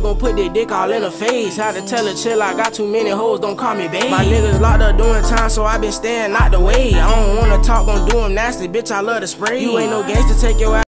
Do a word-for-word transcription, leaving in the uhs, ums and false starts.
gon' put that dick all in her face. Had to tell her chill, I got too many hoes, don't call me babe. My niggas locked up doing time, so I been staying out the way. I don't wanna talk, gon' do them nasty, bitch, I love to spray. You ain't no gangster, take your ass